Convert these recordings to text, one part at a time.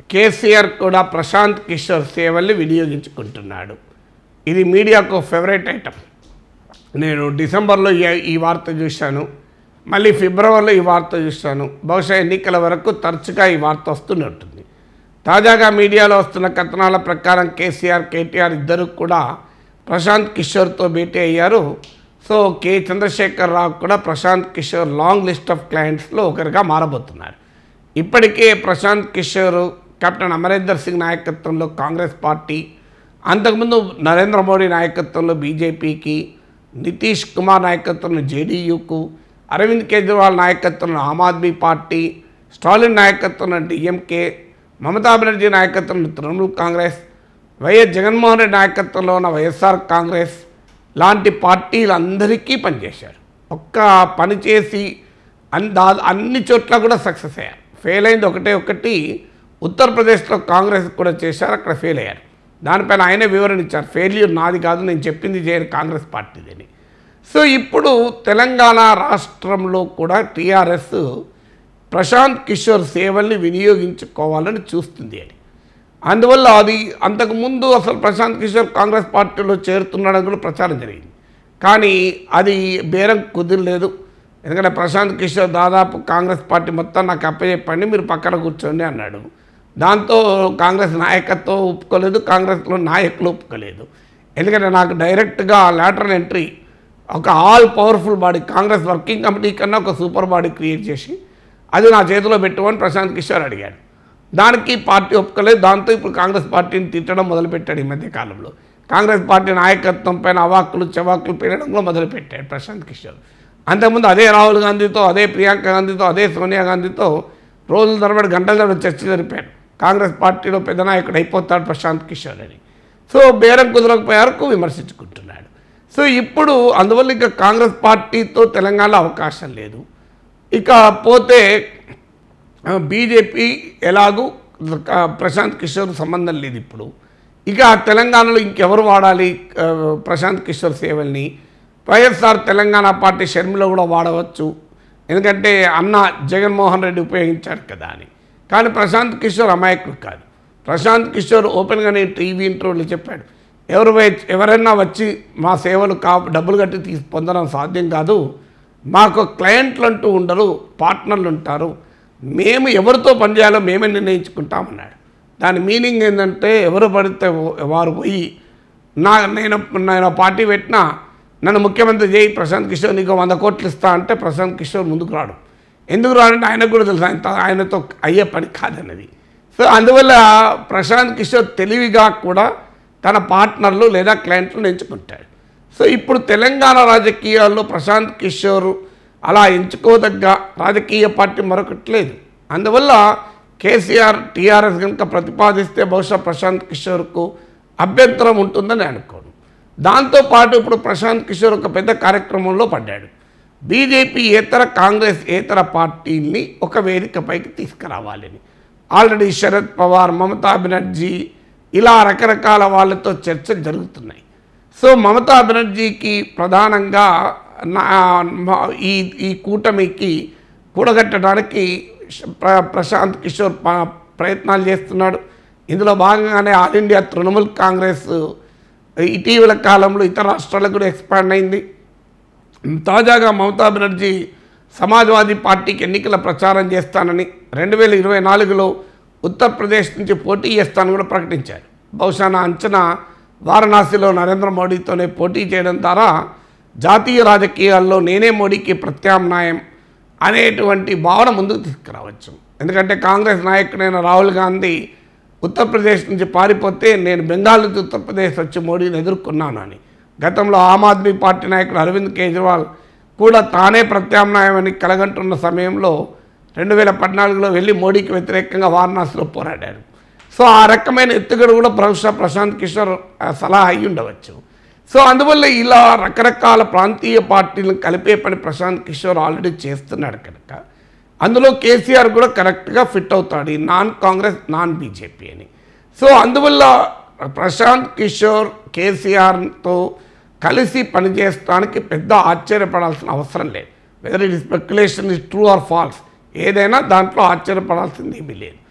కేసీఆర్ కూడా ప్రశాంత్ కిషోర్ సేవల్ని వినియోగించుకుంటున్నాడు. ఇది మీడియాకు ఫేవరెట్ ఐటమ్. నేను డిసెంబర్లో ఈ వార్త చూశాను, మళ్ళీ ఫిబ్రవరిలో ఈ వార్త చూశాను. బహుశా ఎన్నికల వరకు తరచుగా ఈ వార్త వస్తూనే ఉంటుంది. తాజాగా మీడియాలో వస్తున్న కథనాల ప్రకారం కేసీఆర్, కేటీఆర్ ఇద్దరు కూడా ప్రశాంత్ కిషోర్తో భేటీ అయ్యారు. సో చంద్రశేఖర్ రావు కూడా Prashant Kishor long list of క్లయింట్స్లో ఒకరిగా మారబోతున్నారు. ఇప్పటికే ప్రశాంత్ కిషోర్ కెప్టెన్ అమరేందర్ సింగ్ నాయకత్వంలో కాంగ్రెస్ పార్టీ, అంతకుముందు నరేంద్ర మోడీ నాయకత్వంలో బీజేపీకి, నితీష్ కుమార్ నాయకత్వంలో జేడీయూకు, అరవింద్ కేజ్రీవాల్ నాయకత్వంలో ఆమ్ ఆద్మీ పార్టీ, స్టాలిన్ నాయకత్వంలో డిఎంకే, మమతా బెనర్జీ నాయకత్వంలో తృణమూల్ కాంగ్రెస్, వైఎస్ జగన్మోహన్ రెడ్డి నాయకత్వంలో ఉన్న వైఎస్ఆర్ కాంగ్రెస్ లాంటి పార్టీలందరికీ పనిచేశారు. ఒక్క పని చేసి అన్ని చోట్ల కూడా సక్సెస్ అయ్యారు. ఫెయిల్ అయింది ఒకటి ఉత్తరప్రదేశ్లో కాంగ్రెస్ కూడా చేశారు, అక్కడ ఫెయిల్ అయ్యారు. దానిపైన ఆయనే వివరణ ఇచ్చారు, ఫెయిల్యూర్ నాది కాదు, నేను చెప్పింది చేయరు కాంగ్రెస్ పార్టీదని. సో ఇప్పుడు తెలంగాణ రాష్ట్రంలో కూడా టీఆర్ఎస్ ప్రశాంత్ కిషోర్ సేవల్ని వినియోగించుకోవాలని చూస్తుంది అని. అందువల్ల అది అంతకుముందు అసలు ప్రశాంత్ కిషోర్ కాంగ్రెస్ పార్టీలో చేరుతున్నాడని కూడా ప్రచారం జరిగింది. కానీ అది బేరం కుదరలేదు. ఎందుకంటే ప్రశాంత్ కిషోర్ దాదాపు కాంగ్రెస్ పార్టీ మొత్తం నాకు అప్పచెప్పండి, మీరు పక్కన కూర్చోండి అన్నాడు. దాంతో కాంగ్రెస్ నాయకత్వం ఒప్పుకోలేదు, కాంగ్రెస్లో నాయకులు ఒప్పుకోలేదు. ఎందుకంటే నాకు డైరెక్ట్గా లాటరల్ ఎంట్రీ, ఒక all powerful body, Congress working committee కన్నా ఒక సూపర్ బాడీ క్రియేట్ చేసి అది నా చేతిలో పెట్టుకొని ప్రశాంత్ కిషోర్ అడిగాడు. దానికి పార్టీ ఒప్పుకోలేదు. దాంతో ఇప్పుడు కాంగ్రెస్ పార్టీని తిట్టడం మొదలుపెట్టాడు. ఈ మధ్యకాలంలో కాంగ్రెస్ పార్టీ నాయకత్వం పైన అవాక్కులు చవాకులు పెరగడం కూడా మొదలుపెట్టాడు ప్రశాంత్ కిషోర్. అంతకుముందు అదే రాహుల్ గాంధీతో, అదే ప్రియాంక గాంధీతో, అదే సోనియా గాంధీతో రోజుల తరబడి గంటల తరబడి చర్చ జరిపాడు. కాంగ్రెస్ పార్టీలో పెద్ద నాయకుడు అయిపోతాడు ప్రశాంత్ కిషోర్ అని. సో బేరం కుదరకపోయారకు విమర్శించుకుంటున్నాడు. సో ఇప్పుడు అందువల్ల ఇక కాంగ్రెస్ పార్టీతో తెలంగాణలో అవకాశం లేదు. ఇక పోతే బీజేపీ ఎలాగూ ప్రశాంత్ కిషోర్ సంబంధం లేదు. ఇప్పుడు ఇక తెలంగాణలో ఇంకెవరు వాడాలి ప్రశాంత్ కిషోర్ సేవల్ని? వైఎస్ఆర్ తెలంగాణ పార్టీ షర్మిల కూడా వాడవచ్చు, ఎందుకంటే అన్న జగన్మోహన్ రెడ్డి ఉపయోగించాడు కదా అని. కానీ ప్రశాంత్ కిషోర్ అమాయకుడు కాదు. ప్రశాంత్ కిషోర్ ఓపెన్గానే టీవీ ఇంటర్వ్యూలో చెప్పాడు, ఎవరైనా వచ్చి మా సేవలు డబ్బులు కట్టి పొందడం సాధ్యం కాదు, మాకు క్లయింట్లు అంటూ ఉండరు, పార్ట్నర్లు ఉంటారు, మేము ఎవరితో పనిచేయాలో మేమే నిర్ణయించుకుంటామన్నాడు. దాని మీనింగ్ ఏంటంటే ఎవరు పడితే వారు పోయి నేను పార్టీ పెట్టినా నన్ను ముఖ్యమంత్రి చేయి ప్రశాంత్ కిషోర్ నీకు 100 కోట్లు ఇస్తా అంటే ప్రశాంత్ కిషోర్ ముందుకు రాడు. ఎందుకు రాడంటే ఆయనకు కూడా తెలుసు ఆయనతో అయ్యే పని కాదన్నది. సో అందువల్ల ప్రశాంత్ కిషోర్ తెలివిగా కూడా తన పార్ట్నర్లు లేదా క్లయింట్లను ఎంచుకుంటాడు. సో ఇప్పుడు తెలంగాణ రాజకీయాల్లో ప్రశాంత్ కిషోర్ అలా ఎంచుకోదగ్గ రాజకీయ పార్టీ మరొకటి లేదు. అందువల్ల కేసీఆర్ టీఆర్ఎస్ కనుక ప్రతిపాదిస్తే బహుశా ప్రశాంత్ కిషోర్కు అభ్యంతరం ఉంటుందని అనుకోను. దాంతోపాటు ఇప్పుడు ప్రశాంత్ కిషోర్ ఒక పెద్ద కార్యక్రమంలో పడ్డాడు. బీజేపీ కాంగ్రెస్ ఏతర పార్టీల్ని ఒక వేదికపైకి తీసుకురావాలని ఆల్రెడీ శరద్ పవార్, మమతా బెనర్జీ ఇలా రకరకాల వాళ్ళతో చర్చలు జరుగుతున్నాయి. సో మమతా బెనర్జీకి ప్రధానంగా ఈ కూటమికి కూడగట్టడానికి ప్రశాంత్ కిషోర్ ప్రయత్నాలు చేస్తున్నాడు. ఇందులో భాగంగానే ఆల్ ఇండియా తృణమూల్ కాంగ్రెస్ ఇటీవల కాలంలో ఇతర రాష్ట్రాలకు కూడా ఎక్స్పాండ్ అయింది. తాజాగా మమతా బెనర్జీ సమాజ్వాదీ పార్టీకి ఎన్నికల ప్రచారం చేస్తానని 2024లో ఉత్తరప్రదేశ్ నుంచి పోటీ చేస్తానని కూడా ప్రకటించారు. బహుశా నా అంచనా వారణాసిలో నరేంద్ర మోడీతోనే పోటీ చేయడం ద్వారా జాతీయ రాజకీయాల్లో నేనే మోడీకి ప్రత్యామ్నాయం అనేటువంటి భావన ముందుకు తీసుకురావచ్చు. ఎందుకంటే కాంగ్రెస్ నాయకుడైన రాహుల్ గాంధీ ఉత్తరప్రదేశ్ నుంచి పారిపోతే నేను బెంగాల్ నుంచి ఉత్తరప్రదేశ్ వచ్చి మోడీని ఎదుర్కొన్నాను అని. గతంలో ఆమ్ ఆద్మీ పార్టీ నాయకుడు అరవింద్ కేజ్రీవాల్ కూడా తానే ప్రత్యామ్నాయం అని కలగంటున్న సమయంలో 2014లో వెళ్ళి మోడీకి వ్యతిరేకంగా వారణాసిలో పోరాడారు. సో ఆ రకమైన ఎత్తుగడ కూడా బహుశా ప్రశాంత్ కిషోర్ సలహా అయి ఉండవచ్చు. సో అందువల్ల ఇలా రకరకాల ప్రాంతీయ పార్టీలను కలిపే పని ప్రశాంత్ కిషోర్ ఆల్రెడీ చేస్తున్నాడు కనుక అందులో కేసీఆర్ కూడా కరెక్ట్గా ఫిట్ అవుతాడు, ఈ నాన్ కాంగ్రెస్ నాన్ బీజేపీ అని. సో అందువల్ల ప్రశాంత్ కిషోర్ కేసీఆర్తో కలిసి పనిచేయడానికి పెద్ద ఆశ్చర్యపడాల్సిన అవసరం లేదు. Whether it speculation is true or false, ఏదైనా దాంట్లో ఆశ్చర్యపడాల్సింది ఏమీ లేదు.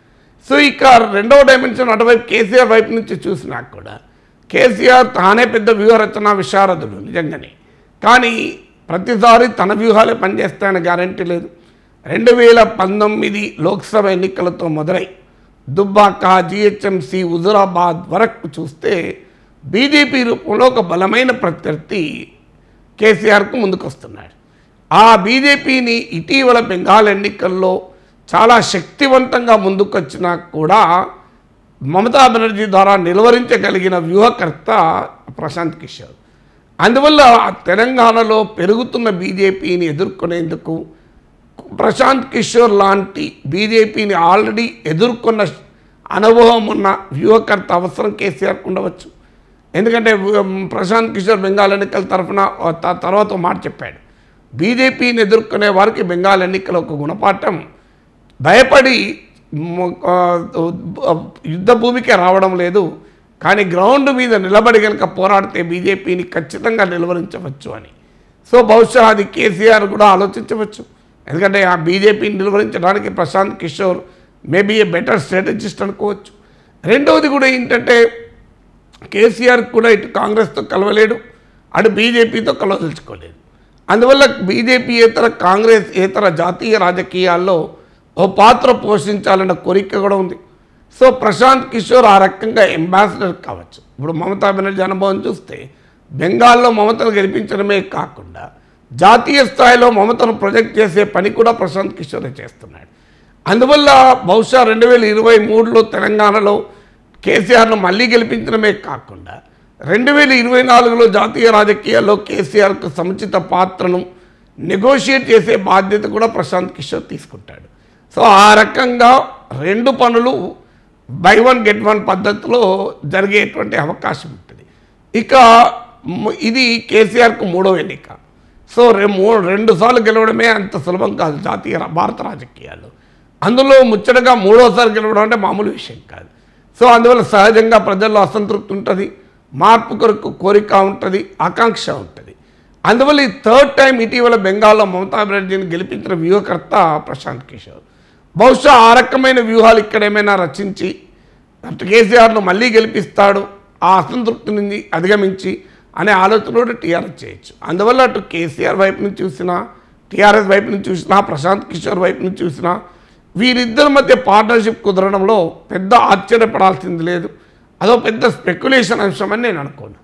సో ఇక రెండవ డైమెన్షన్ అటువైపు కేసీఆర్ వైపు నుంచి చూసినా కూడా కేసీఆర్ తానే పెద్ద వ్యూహరచన విశారదుడు నిజంగానే, కానీ ప్రతిసారి తన వ్యూహాలే పనిచేస్తాయని గ్యారంటీ లేదు. 2019 లోక్సభ ఎన్నికలతో మొదలై దుబ్బాక, జిహెచ్ఎంసీ, హుజురాబాద్ వరకు చూస్తే బీజేపీ రూపంలో ఒక బలమైన ప్రత్యర్థి కేసీఆర్కు ముందుకొస్తున్నాడు. ఆ బీజేపీని ఇటీవల బెంగాల్ ఎన్నికల్లో చాలా శక్తివంతంగా ముందుకొచ్చినా కూడా మమతా బెనర్జీ ద్వారా నిలువరించగలిగిన వ్యూహకర్త ప్రశాంత్ కిషోర్. అందువల్ల తెలంగాణలో పెరుగుతున్న బీజేపీని ఎదుర్కొనేందుకు ప్రశాంత్ కిషోర్ లాంటి బీజేపీని ఆల్రెడీ ఎదుర్కొన్న అనుభవం ఉన్న వ్యూహకర్త అవసరం కేసీఆర్కు ఉండవచ్చు. ఎందుకంటే ప్రశాంత్ కిషోర్ బెంగాల్ ఎన్నికల తర్వాత మాట చెప్పాడు, బీజేపీని ఎదుర్కొనే వారికి బెంగాల్ ఎన్నికల ఒక గుణపాఠం, భయపడి యుద్ధ భూమికే రావడం లేదు, కానీ గ్రౌండ్ మీద నిలబడి కనుక పోరాడితే బీజేపీని ఖచ్చితంగా నిలువరించవచ్చు అని. సో బహుశా అది కేసీఆర్ కూడా ఆలోచించవచ్చు. ఎందుకంటే ఆ బీజేపీని నిలువరించడానికి Prashant Kishor maybe a better strategist అనుకోవచ్చు. రెండవది కూడా ఏంటంటే కేసీఆర్ కూడా ఇటు కాంగ్రెస్తో కలవలేడు, అటు బీజేపీతో కలవదలుచుకోలేదు. అందువల్ల బీజేపీయేతర కాంగ్రెస్ ఏతర జాతీయ రాజకీయాల్లో ఓ పాత్ర పోషించాలన్న కోరిక కూడా ఉంది. సో ప్రశాంత్ కిషోర్ ఆ రకంగా అంబాసిడర్ కావచ్చు. ఇప్పుడు మమతా బెనర్జీ అనుభవం చూస్తే బెంగాల్లో మమతను గెలిపించడమే కాకుండా జాతీయ స్థాయిలో మమతను ప్రొజెక్ట్ చేసే పని కూడా ప్రశాంత్ కిషోరే చేస్తున్నాడు. అందువల్ల బహుశా 2023లో తెలంగాణలో కేసీఆర్ను మళ్ళీ గెలిపించడమే కాకుండా 2024లో జాతీయ రాజకీయాల్లో కేసీఆర్కు సముచిత పాత్రను నెగోషియేట్ చేసే బాధ్యత కూడా ప్రశాంత్ కిషోర్ తీసుకుంటాడు. సో ఆ రకంగా రెండు పనులు బై వన్ గెట్ వన్ పద్ధతిలో జరిగేటువంటి అవకాశం ఉంటుంది. ఇక ఇది కేసీఆర్కు మూడవ ఎన్నిక. సో 2 సార్లు గెలవడమే అంత సులభం కాదు జాతీయ భారత రాజకీయాల్లో. అందులో ముచ్చటగా మూడోసారి గెలవడం అంటే మామూలు విషయం కాదు. సో అందువల్ల సహజంగా ప్రజల్లో అసంతృప్తి ఉంటుంది, మార్పు కొరకు కోరిక ఉంటుంది, ఆకాంక్ష ఉంటుంది. అందువల్ల ఈ థర్డ్ టైం ఇటీవల బెంగాల్లో మమతా బెనర్జీని గెలిపించిన వ్యూహకర్త ప్రశాంత్ కిషోర్. బహుశా ఆ రకమైన వ్యూహాలు ఇక్కడ ఏమైనా రచించి కేసీఆర్ను మళ్ళీ గెలిపిస్తాడు, ఆ అసంతృప్తి నుంచి అధిగమించి అనే ఆలోచన కూడా టీఆర్ఎస్ చేయొచ్చు. అందువల్ల అటు కేసీఆర్ వైపు నుంచి చూసినా, టీఆర్ఎస్ వైపు నుంచి చూసినా, ప్రశాంత్ కిషోర్ వైపు నుంచి చూసినా వీరిద్దరి మధ్య పార్ట్నర్షిప్ కుదరడంలో పెద్ద ఆశ్చర్యపడాల్సింది లేదు. అదో పెద్ద స్పెక్యులేషన్ అంశం అని నేను అనుకోను.